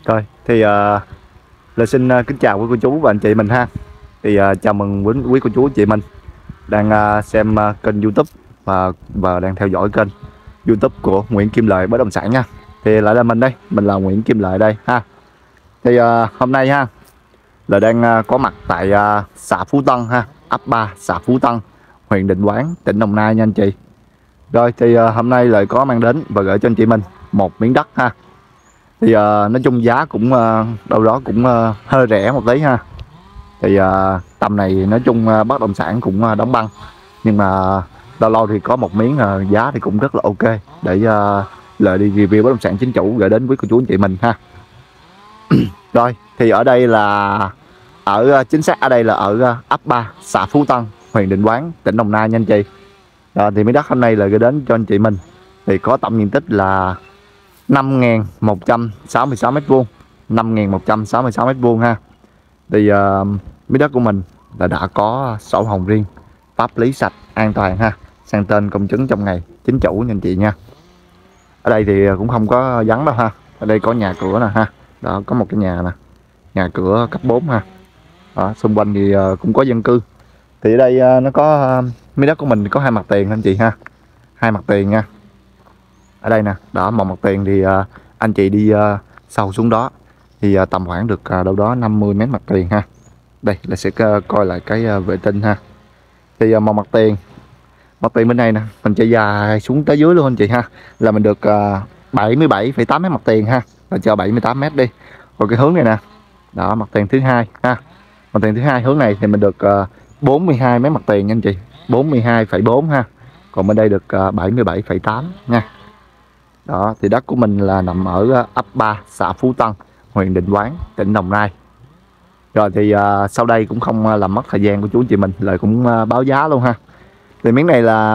Rồi thì lời xin kính chào quý cô chú và anh chị mình ha. Thì chào mừng quý cô chú anh chị mình đang xem kênh YouTube và đang theo dõi kênh YouTube của Nguyễn Kim Lợi Bất Động Sản nha. Thì lại là mình đây, mình là Nguyễn Kim Lợi đây ha. Thì hôm nay ha là đang có mặt tại xã Phú Tân ha, ấp 3 xã Phú Tân, huyện Định Quán, tỉnh Đồng Nai nha anh chị. Rồi thì hôm nay lại có mang đến và gửi cho anh chị mình một miếng đất ha. Thì nói chung giá cũng đâu đó cũng hơi rẻ một tí ha. Thì tầm này nói chung bất động sản cũng đóng băng, nhưng mà lâu lâu thì có một miếng giá thì cũng rất là ok để lại đi review bất động sản chính chủ gửi đến với cô chú anh chị mình ha. Rồi thì ở đây là chính xác ở đây là ở ấp 3 xã Phú Tân, huyện Định Quán, tỉnh Đồng Nai nha anh chị. Thì miếng đất hôm nay là gửi đến cho anh chị mình thì có tổng diện tích là 5.166 m², 5.166 m² ha. Thì miếng đất của mình là đã có sổ hồng riêng, pháp lý sạch, an toàn ha, sang tên công chứng trong ngày chính chủ nha anh chị nha. Ở đây thì cũng không có vắng đâu ha. Ở đây có nhà cửa nè ha. Đó, có một cái nhà nè, nhà cửa cấp 4 ha. Đó, xung quanh thì cũng có dân cư. Thì ở đây nó có miếng đất của mình có hai mặt tiền anh chị ha, hai mặt tiền nha. Ở đây nè, đó, một mặt tiền thì anh chị đi sâu xuống đó thì tầm khoảng được đâu đó 50 mét mặt tiền ha. Đây là sẽ coi lại cái vệ tinh ha. Thì một mặt tiền bên này nè, mình chạy dài xuống tới dưới luôn anh chị ha, là mình được 77,8 mét mặt tiền ha, là cho 78 mét đi. Rồi cái hướng này nè, đó, mặt tiền thứ hai ha, mặt tiền thứ hai hướng này thì mình được 42 mét mặt tiền nha anh chị, 42,4 ha. Còn bên đây được 77,8 nha. Đó, thì đất của mình là nằm ở ấp 3 xã Phú Tân, huyện Định Quán, tỉnh Đồng Nai. Rồi thì sau đây cũng không làm mất thời gian của chú anh chị mình, lời cũng báo giá luôn ha. Thì miếng này là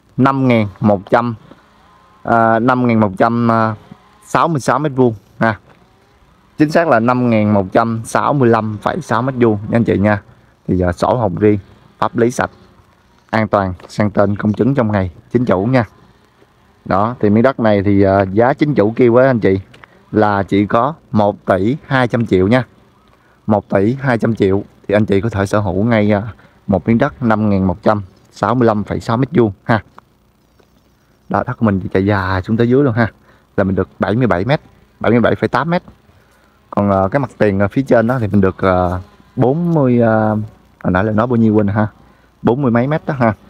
5.166 m² ha. Chính xác là 5.165,6 m² nha anh chị nha. Thì sổ hồng riêng, pháp lý sạch, an toàn, sang tên công chứng trong ngày chính chủ nha. Đó, thì miếng đất này thì giá chính chủ kêu với anh chị là chỉ có 1 tỷ 200 triệu nha. 1 tỷ 200 triệu thì anh chị có thể sở hữu ngay một miếng đất 5.165,6 m² ha. Đó, đất của mình thì chạy dài xuống tới dưới luôn ha, là mình được 77 m, 77,8 m. Còn cái mặt tiền phía trên đó thì mình được 40, hồi nãy là nói bao nhiêu quên ha, 40 mấy mét đó ha.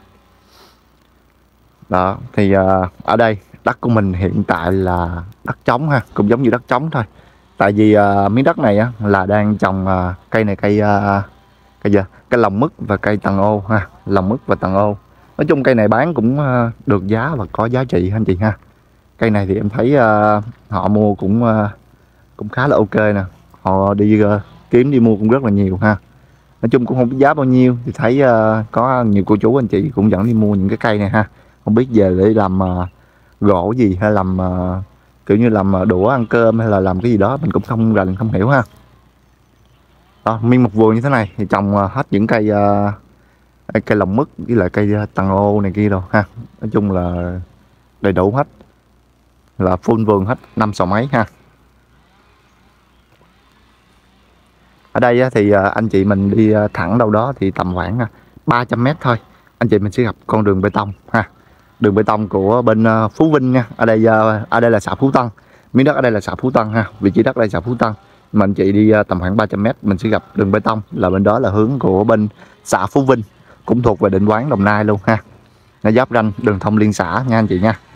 Đó, thì ở đây đất của mình hiện tại là đất trống ha, cũng giống như đất trống thôi. Tại vì miếng đất này á, là đang trồng cây này, cây lòng mứt và cây tầng ô ha, lòng mứt và tầng ô. Nói chung cây này bán cũng được giá và có giá trị anh chị ha. Cây này thì em thấy họ mua cũng khá là ok nè, họ đi kiếm đi mua cũng rất là nhiều ha. Nói chung cũng không biết giá bao nhiêu, thì thấy có nhiều cô chú anh chị cũng dẫn đi mua những cái cây này ha. Không biết về để làm gỗ gì hay làm kiểu như làm đũa ăn cơm hay là làm cái gì đó, mình cũng không rành không hiểu ha. Đó, nguyên một vườn như thế này thì trồng hết những cây cây lòng mứt với lại cây tầng ô này kia rồi ha. Nói chung là đầy đủ hết, là full vườn hết, 5 sào mấy ha. Ở đây thì anh chị mình đi thẳng đâu đó thì tầm khoảng 300 mét thôi, anh chị mình sẽ gặp con đường bê tông ha. Đường bê tông của bên Phú Vinh nha. Ở đây là xã Phú Tân, miếng đất ở đây là xã Phú Tân ha, vị trí đất đây là xã Phú Tân. Mà anh chị đi tầm khoảng 300 mét mình sẽ gặp đường bê tông, là bên đó là hướng của bên xã Phú Vinh, cũng thuộc về Định Quán, Đồng Nai luôn ha. Nó giáp ranh đường thông liên xã nha anh chị nha.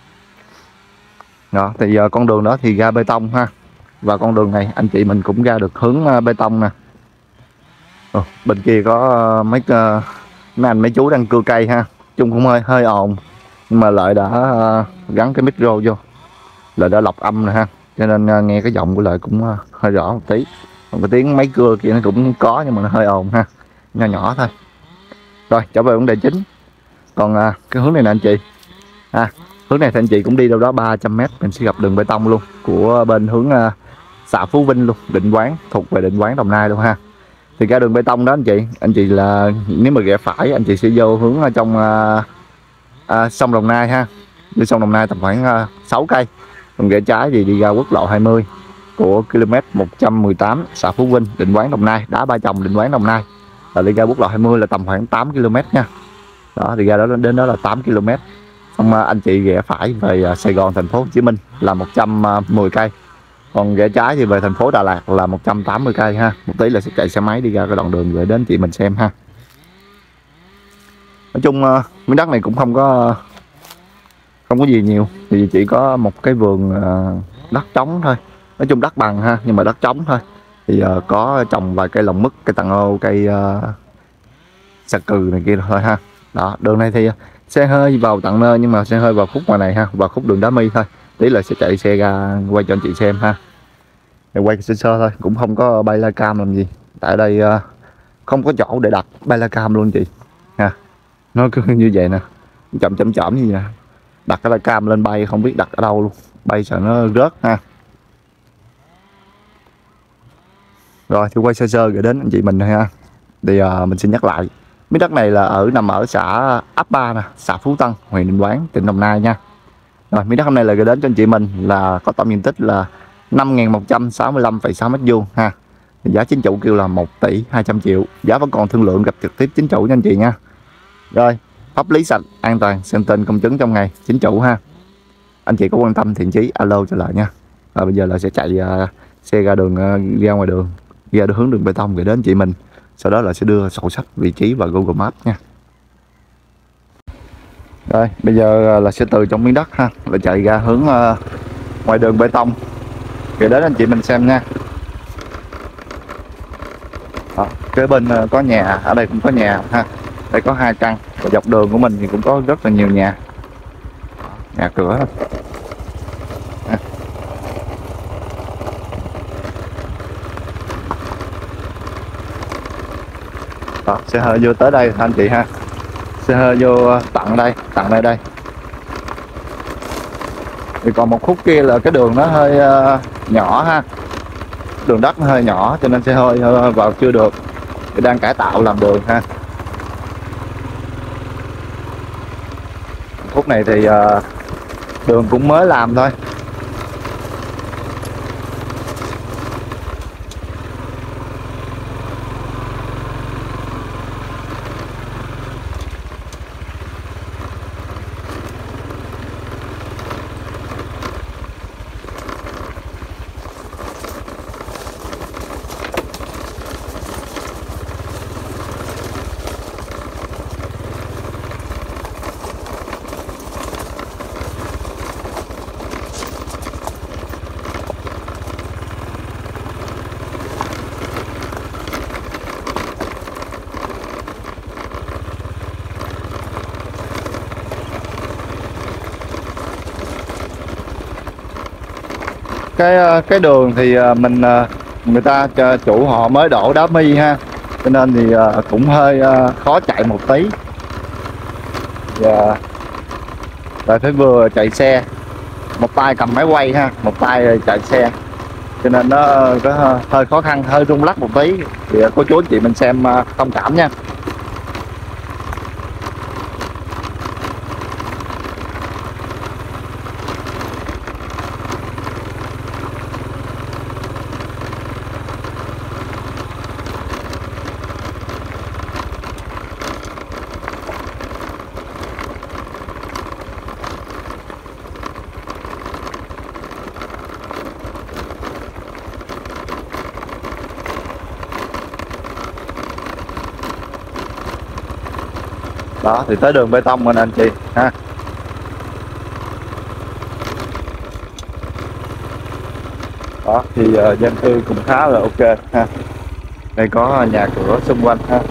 Đó, thì con đường đó thì ra bê tông ha. Và con đường này anh chị mình cũng ra được hướng bê tông nè. Bên kia có mấy anh mấy chú đang cưa cây ha. Chung cũng hơi ồn, nhưng mà Lợi đã gắn cái micro vô, Lợi đã lọc âm nè ha, cho nên nghe cái giọng của Lợi cũng hơi rõ một tí. Còn cái tiếng máy cưa kia nó cũng có, nhưng mà nó hơi ồn ha, nhỏ nhỏ thôi. Rồi trở về vấn đề chính. Còn cái hướng này nè anh chị hướng này thì anh chị cũng đi đâu đó 300 mét mình sẽ gặp đường bê tông luôn, của bên hướng xã Phú Vinh luôn, Định Quán, thuộc về Định Quán, Đồng Nai luôn ha. Thì cái đường bê tông đó anh chị là nếu mà rẽ phải anh chị sẽ vô hướng ở trong sông Đồng Nai ha. Đi sông Đồng Nai tầm khoảng 6 cây. Còn rẽ trái thì đi ra quốc lộ 20. của km 118 xã Phú Vinh, Định Quán, Đồng Nai, đá Ba Chồng, Định Quán, Đồng Nai. Là đi ra quốc lộ 20 là tầm khoảng 8 km nha. Đó thì ra đó đến đó là 8 km. Xong anh chị rẽ phải về Sài Gòn, thành phố Hồ Chí Minh là 110 cây. Còn rẽ trái thì về thành phố Đà Lạt là 180 cây ha. Một tí là sẽ chạy xe máy đi ra cái đoạn đường gửi đến chị mình xem ha. Nói chung miếng đất này cũng không có gì nhiều, thì chỉ có một cái vườn đất trống thôi. Nói chung đất bằng ha, nhưng mà đất trống thôi. Thì có trồng vài cây lòng mứt, cây tàng ô, cây sa cừ này kia thôi ha. Đó, đường này thì xe hơi vào tận nơi, nhưng mà xe hơi vào khúc ngoài này ha, vào khúc đường đá mi thôi. Tí là sẽ chạy xe ra quay cho anh chị xem ha. Để quay sơ sơ thôi, cũng không có bay la cam làm gì. Tại đây không có chỗ để đặt bay la cam luôn chị ha. Nó cứ như vậy nè, chậm như vậy. Đặt cái la cam lên bay không biết đặt ở đâu luôn, bay sợ nó rớt ha. Rồi thì quay sơ sơ gửi đến anh chị mình ha. Thì mình xin nhắc lại, miếng đất này là nằm ở xã Ấp Ba nè, xã Phú Tân, huyện Định Quán, tỉnh Đồng Nai nha. Rồi miếng đất hôm nay là gửi đến cho anh chị mình là có tổng diện tích là 5.165,6 m² ha. Thì giá chính chủ kêu là 1 tỷ 200 triệu. Giá vẫn còn thương lượng gặp trực tiếp chính chủ nha anh chị nha. Rồi, pháp lý sạch, an toàn, xem tên công chứng trong ngày, chính chủ ha. Anh chị có quan tâm thiện chí alo cho lại nha. Và bây giờ là sẽ chạy xe ra đường, ra ngoài đường, ra hướng đường bê tông gửi đến chị mình. Sau đó là sẽ đưa sổ sách, vị trí và Google Maps nha. Rồi bây giờ là sẽ từ trong miếng đất ha, là chạy ra hướng ngoài đường bê tông gửi đến anh chị mình xem nha. Đó, kế bên có nhà, ở đây cũng có nhà ha. Đây có 2 căn, và dọc đường của mình thì cũng có rất là nhiều nhà cửa. Đó, xe hơi vô tới đây anh chị ha. Xe hơi vô tận đây. Thì còn một khúc kia là cái đường nó hơi nhỏ ha. Đường đất nó hơi nhỏ cho nên xe hơi vào chưa được. Thì đang cải tạo làm đường ha. Khúc này thì đường cũng mới làm thôi. Cái đường thì người ta chủ họ mới đổ đá mi ha, cho nên thì cũng hơi khó chạy một tí. Và phải vừa chạy xe, một tay cầm máy quay ha, một tay chạy xe, cho nên nó có hơi khó khăn, hơi rung lắc một tí. Thì cô chú anh chị mình xem thông cảm nha. Đó thì tới đường bê tông rồi nè anh chị ha. Đó thì dân cư cũng khá là ok ha. Đây có nhà cửa xung quanh ha.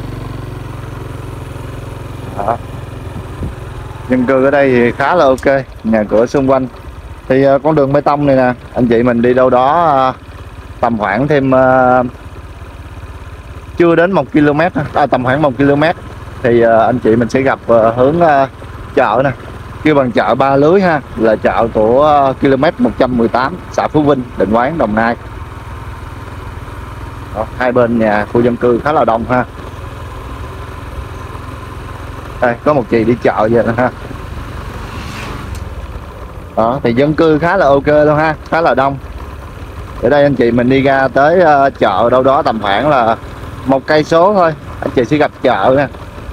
Đó. Dân cư ở đây thì khá là ok, nhà cửa xung quanh. Thì con đường bê tông này nè, anh chị mình đi đâu đó tầm khoảng thêm chưa đến 1 km, tầm khoảng 1 km thì anh chị mình sẽ gặp hướng chợ nè, kêu bằng chợ Ba Lưới ha, là chợ của km 118 xã Phú Vinh, Định Quán, Đồng Nai. Đó, hai bên nhà khu dân cư khá là đông ha. Đây có một chị đi chợ vậy nè ha. Đó thì dân cư khá là ok luôn ha, khá là đông. Ở đây anh chị mình đi ra tới chợ đâu đó tầm khoảng là 1 cây số thôi, anh chị sẽ gặp chợ nè,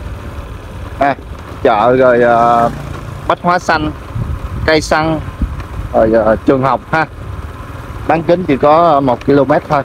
chợ rồi bách hóa xanh, cây xăng, rồi trường học ha. Bán kính chỉ có 1 km thôi.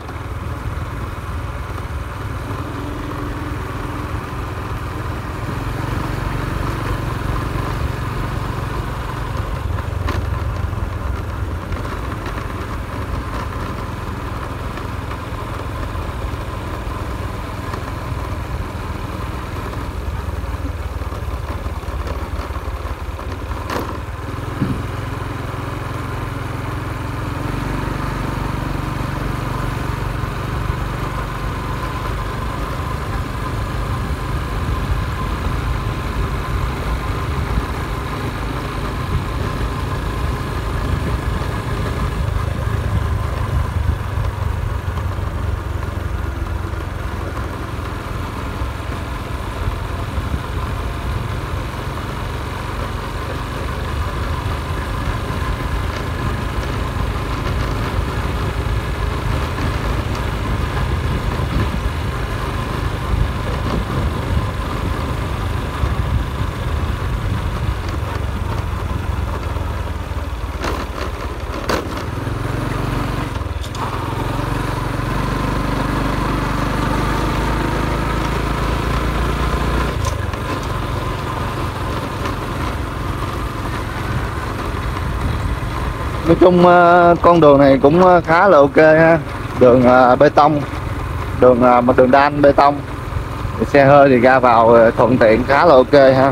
Nói chung con đường này cũng khá là ok ha. Đường bê tông, đường đan bê tông, xe hơi thì ra vào thuận tiện, khá là ok ha.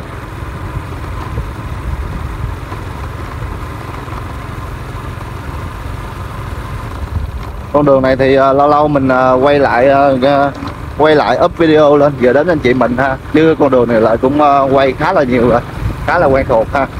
Con đường này thì lâu lâu mình quay lại up video lên gửi đến anh chị mình ha, chứ con đường này lại cũng quay khá là nhiều rồi, khá là quen thuộc ha.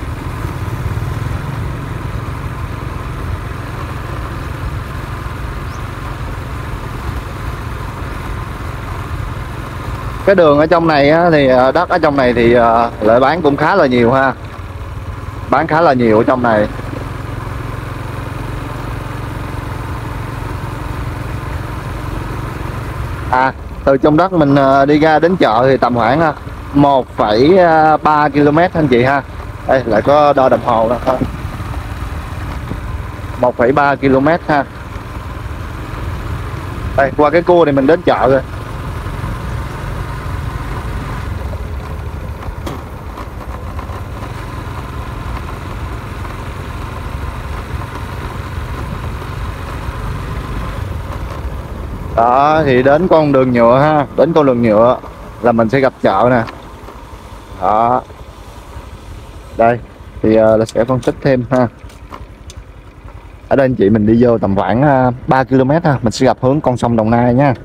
Cái đường ở trong này á, thì đất ở trong này thì lại bán cũng khá là nhiều ha, bán khá là nhiều ở trong này. Từ trong đất mình đi ra đến chợ thì tầm khoảng 1,3 km anh chị ha. Đây lại có đo đồng hồ đó thôi, 1,3 km ha. Đây, qua cái cua này mình đến chợ rồi. Đó thì đến con đường nhựa ha, đến con đường nhựa là mình sẽ gặp chợ nè. Đó, đây thì là sẽ phân tích thêm ha. Ở đây anh chị mình đi vô tầm khoảng 3 km ha, mình sẽ gặp hướng con sông Đồng Nai nha.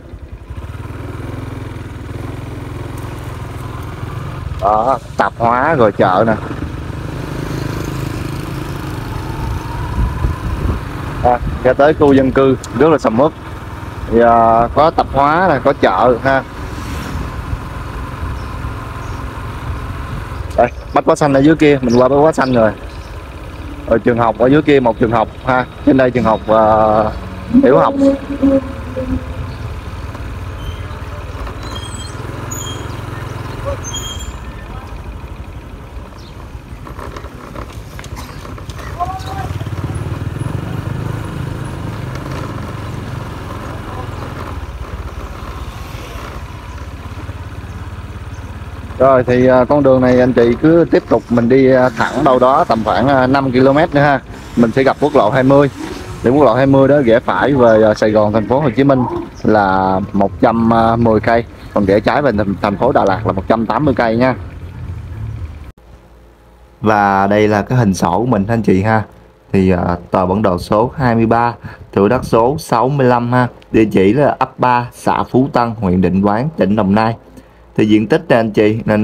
Đó, tạp hóa rồi chợ nè. Ra tới khu dân cư rất là sầm uất. Thì có tạp hóa này, có chợ ha. Đây, bách hóa xanh ở dưới kia, mình qua bách hóa xanh rồi. Rồi trường học ở dưới kia, một trường học ha. Trên đây trường học tiểu học. Rồi thì con đường này anh chị cứ tiếp tục mình đi thẳng đâu đó tầm khoảng 5 km nữa ha. Mình sẽ gặp quốc lộ 20. Thì quốc lộ 20 đó rẽ phải về Sài Gòn, thành phố Hồ Chí Minh là 110 cây. Còn rẽ trái về thành phố Đà Lạt là 180 cây nha. Và đây là cái hình sổ của mình anh chị ha. Thì tờ bản đồ số 23, thửa đất số 65 ha. Địa chỉ là ấp 3, xã Phú Tân, huyện Định Quán, tỉnh Đồng Nai. Thì diện tích này anh chị là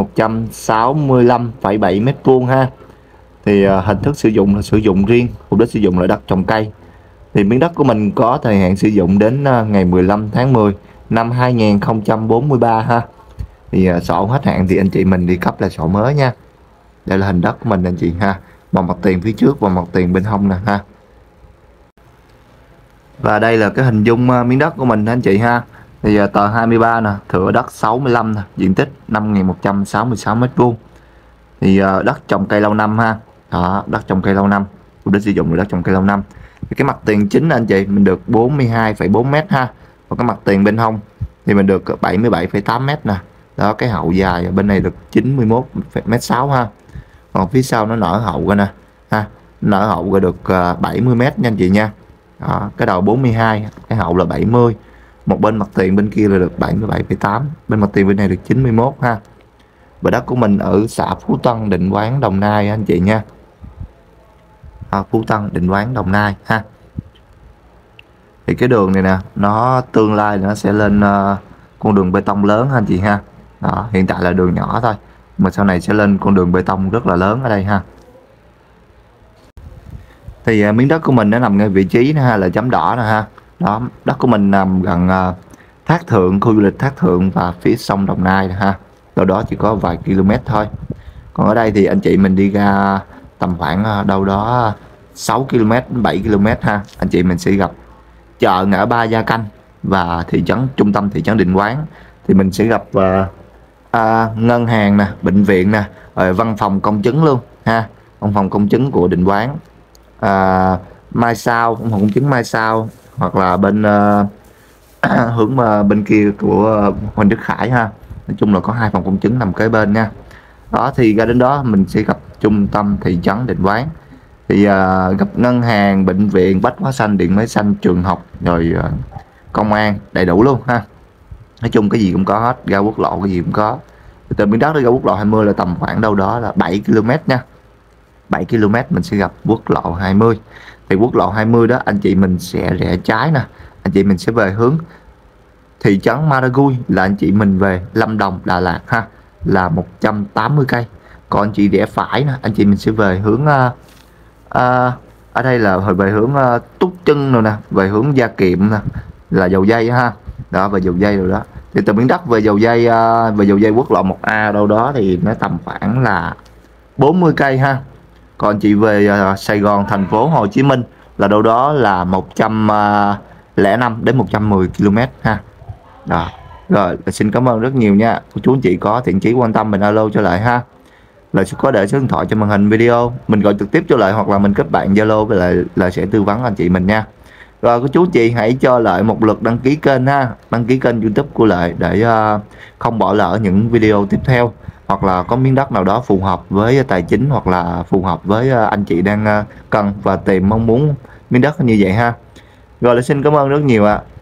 5.165,7 m² ha. Thì hình thức sử dụng là sử dụng riêng, mục đích sử dụng là đất trồng cây. Thì miếng đất của mình có thời hạn sử dụng đến ngày 15 tháng 10 năm 2043 ha. Thì sổ hết hạn thì anh chị mình đi cấp lại sổ mới nha. Đây là hình đất của mình anh chị ha, bằng mặt tiền phía trước và mặt tiền bên hông nè ha. Và đây là cái hình dung miếng đất của mình anh chị ha. Thì tờ 23 nè, thửa đất 65 nè, diện tích 5.166 m². Thì đất trồng cây lâu năm ha. Đó, đất trồng cây lâu năm. Mục đích sử dụng là đất trồng cây lâu năm. Thì cái mặt tiền chính anh chị mình được 42,4 m ha. Và cái mặt tiền bên hông thì mình được 77,8 m nè. Đó, cái hậu dài bên này được 91,6 m ha. Còn phía sau nó nở hậu ra nè ha, nở hậu ra được 70 m nha anh chị nha. Đó, cái đầu 42, cái hậu là 70. Một bên mặt tiền bên kia là được 77,8, bên mặt tiền bên này được 91 ha. Và đất của mình ở xã Phú Tân, Định Quán, Đồng Nai anh chị nha. Phú Tân, Định Quán, Đồng Nai ha. Thì cái đường này nè, nó tương lai nó sẽ lên con đường bê tông lớn ha anh chị ha. Đó, hiện tại là đường nhỏ thôi, mà sau này sẽ lên con đường bê tông rất là lớn ở đây ha. Thì miếng đất của mình nó nằm ngay vị trí ha, là chấm đỏ nè ha. Đó, đất của mình nằm gần Thác Thượng, khu du lịch Thác Thượng và phía sông Đồng Nai nè ha. Đâu đó chỉ có vài km thôi. Còn ở đây thì anh chị mình đi ra tầm khoảng đâu đó 6 km, 7 km ha. Anh chị mình sẽ gặp chợ ngã ba Gia Canh và thị trấn, trung tâm thị trấn Định Quán. Thì mình sẽ gặp ngân hàng nè, bệnh viện nè, rồi văn phòng công chứng luôn ha. Văn phòng công chứng của Định Quán, Mai Sao, văn phòng công chứng Mai Sao, hoặc là bên hướng bên kia của Huỳnh Đức Khải ha. Nói chung là có 2 phòng công chứng nằm kế bên nha. Đó, thì ra đến đó mình sẽ gặp trung tâm thị trấn Định Quán. Thì gặp ngân hàng, bệnh viện, bách hóa xanh, điện máy xanh, trường học, rồi công an đầy đủ luôn ha. Nói chung cái gì cũng có hết, ra quốc lộ cái gì cũng có. Từ miền đất đến ra quốc lộ 20 là tầm khoảng đâu đó là 7 km nha. 7 km mình sẽ gặp quốc lộ 20. Thì quốc lộ 20 đó anh chị mình sẽ rẽ trái nè, anh chị mình sẽ về hướng thị trấn Maragui, là anh chị mình về Lâm Đồng, Đà Lạt ha, là 180 cây. Còn anh chị rẽ phải nè, anh chị mình sẽ về hướng ở đây là về hướng Túc Trưng rồi nè, về hướng Gia Kiệm nè, là Dầu Dây ha. Đó, về Dầu Dây rồi đó. Thì từ miền đất về Dầu Dây quốc lộ 1A đâu đó thì nó tầm khoảng là 40 cây ha. Còn chị về Sài Gòn, thành phố Hồ Chí Minh là đâu đó là 105 đến 110 km ha. Đó. Rồi, xin cảm ơn rất nhiều nha. Cô chú anh chị có thiện chí quan tâm mình alo cho lại ha. Lợi sẽ có để số điện thoại trên màn hình video, mình gọi trực tiếp cho Lợi hoặc là mình kết bạn Zalo với lại là sẽ tư vấn anh chị mình nha. Rồi cô chú chị hãy cho Lợi một lượt đăng ký kênh ha, đăng ký kênh YouTube của Lợi để không bỏ lỡ những video tiếp theo, hoặc là có miếng đất nào đó phù hợp với tài chính hoặc là phù hợp với anh chị đang cần và tìm mong muốn miếng đất như vậy ha. Rồi Lợi xin cảm ơn rất nhiều ạ.